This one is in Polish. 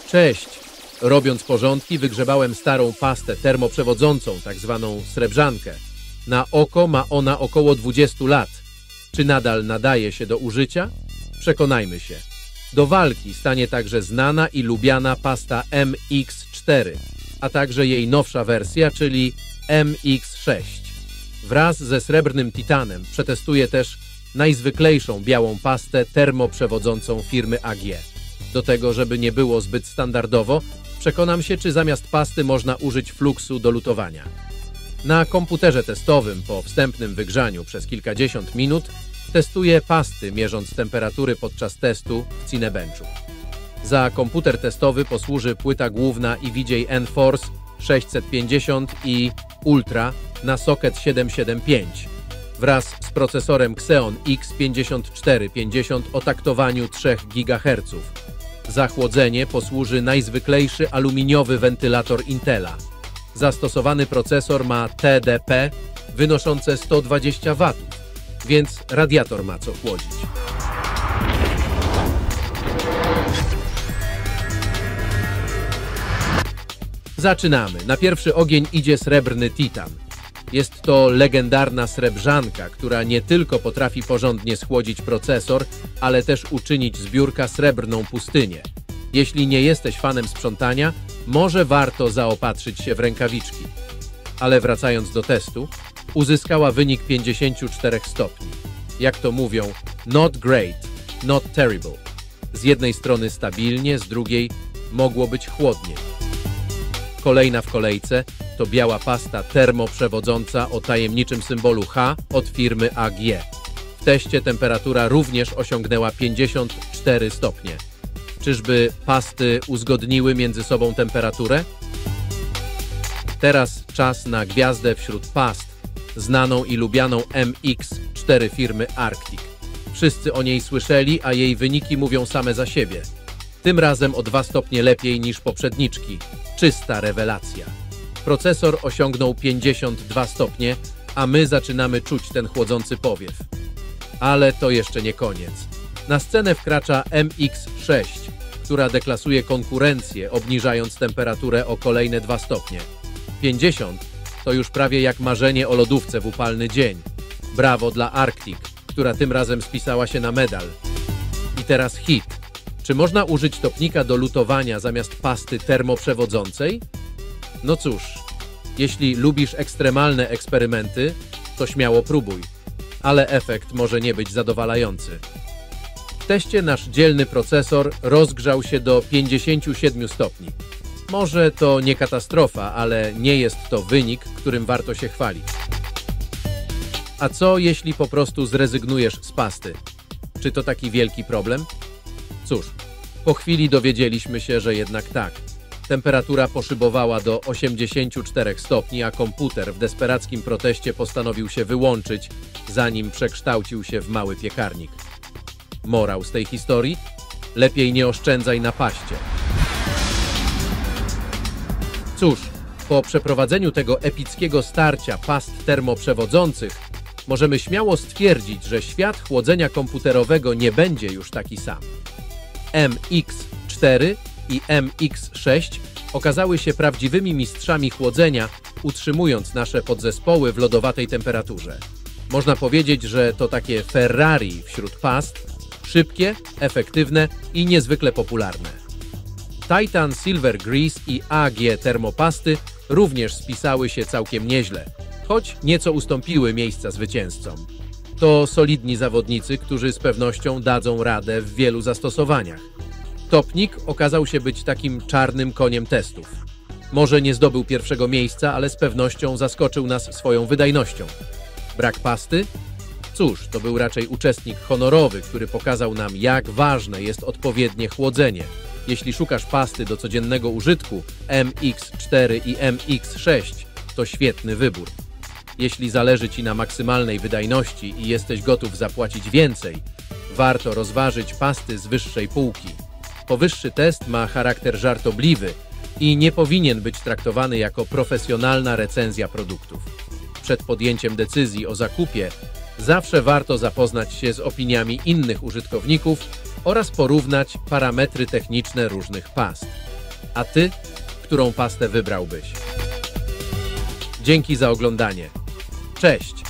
Cześć! Robiąc porządki, wygrzebałem starą pastę termoprzewodzącą, tak zwaną srebrzankę. Na oko ma ona około 20 lat. Czy nadal nadaje się do użycia? Przekonajmy się. Do walki stanie także znana i lubiana pasta MX4, a także jej nowsza wersja, czyli MX6. Wraz ze srebrnym titanem przetestuję też najzwyklejszą białą pastę termoprzewodzącą firmy AG. Do tego, żeby nie było zbyt standardowo, przekonam się, czy zamiast pasty można użyć fluksu do lutowania. Na komputerze testowym po wstępnym wygrzaniu przez kilkadziesiąt minut testuję pasty, mierząc temperatury podczas testu w Cinebenchu. Za komputer testowy posłuży płyta główna NVIDIA Enforce 650 i Ultra na socket 775 wraz z procesorem Xeon X5450 o taktowaniu 3 GHz. Za chłodzenie posłuży najzwyklejszy aluminiowy wentylator Intela. Zastosowany procesor ma TDP wynoszące 120 W, więc radiator ma co chłodzić. Zaczynamy. Na pierwszy ogień idzie srebrny titan. Jest to legendarna srebrzanka, która nie tylko potrafi porządnie schłodzić procesor, ale też uczynić z biurka srebrną pustynię. Jeśli nie jesteś fanem sprzątania, może warto zaopatrzyć się w rękawiczki. Ale wracając do testu, uzyskała wynik 54 stopni. Jak to mówią, not great, not terrible. Z jednej strony stabilnie, z drugiej mogło być chłodniej. Kolejna w kolejce to biała pasta termoprzewodząca o tajemniczym symbolu H od firmy AG. W teście temperatura również osiągnęła 54 stopnie. Czyżby pasty uzgodniły między sobą temperaturę? Teraz czas na gwiazdę wśród past, znaną i lubianą MX4 firmy Arctic. Wszyscy o niej słyszeli, a jej wyniki mówią same za siebie. Tym razem o 2 stopnie lepiej niż poprzedniczki. Czysta rewelacja. Procesor osiągnął 52 stopnie, a my zaczynamy czuć ten chłodzący powiew. Ale to jeszcze nie koniec. Na scenę wkracza MX6, która deklasuje konkurencję, obniżając temperaturę o kolejne 2 stopnie. 50 to już prawie jak marzenie o lodówce w upalny dzień. Brawo dla Arctic, która tym razem spisała się na medal. I teraz hit. Czy można użyć topnika do lutowania zamiast pasty termoprzewodzącej? No cóż, jeśli lubisz ekstremalne eksperymenty, to śmiało próbuj, ale efekt może nie być zadowalający. W teście nasz dzielny procesor rozgrzał się do 57 stopni. Może to nie katastrofa, ale nie jest to wynik, którym warto się chwalić. A co jeśli po prostu zrezygnujesz z pasty? Czy to taki wielki problem? Cóż, po chwili dowiedzieliśmy się, że jednak tak. Temperatura poszybowała do 84 stopni, a komputer w desperackim proteście postanowił się wyłączyć, zanim przekształcił się w mały piekarnik. Morał z tej historii? Lepiej nie oszczędzaj na paście. Cóż, po przeprowadzeniu tego epickiego starcia past termoprzewodzących możemy śmiało stwierdzić, że świat chłodzenia komputerowego nie będzie już taki sam. MX4 i MX6 okazały się prawdziwymi mistrzami chłodzenia, utrzymując nasze podzespoły w lodowatej temperaturze. Można powiedzieć, że to takie Ferrari wśród past, szybkie, efektywne i niezwykle popularne. Titan Silver Grease i AG termopasty również spisały się całkiem nieźle, choć nieco ustąpiły miejsca zwycięzcom. To solidni zawodnicy, którzy z pewnością dadzą radę w wielu zastosowaniach. Topnik okazał się być takim czarnym koniem testów. Może nie zdobył pierwszego miejsca, ale z pewnością zaskoczył nas swoją wydajnością. Brak pasty? Cóż, to był raczej uczestnik honorowy, który pokazał nam, jak ważne jest odpowiednie chłodzenie. Jeśli szukasz pasty do codziennego użytku, MX4 i MX6 to świetny wybór. Jeśli zależy Ci na maksymalnej wydajności i jesteś gotów zapłacić więcej, warto rozważyć pasty z wyższej półki. Powyższy test ma charakter żartobliwy i nie powinien być traktowany jako profesjonalna recenzja produktów. Przed podjęciem decyzji o zakupie zawsze warto zapoznać się z opiniami innych użytkowników oraz porównać parametry techniczne różnych past. A ty, którą pastę wybrałbyś? Dzięki za oglądanie. Cześć!